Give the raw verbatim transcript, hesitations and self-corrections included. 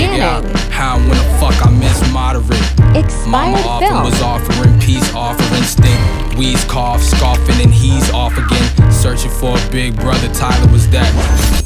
figure out Scanning. how and when the fuck I miss moderate. Mama Expired often film. was offering peace, offering stink. Wheeze cough, scoffing, and he's off again. Searching for a big brother, Tyler was that.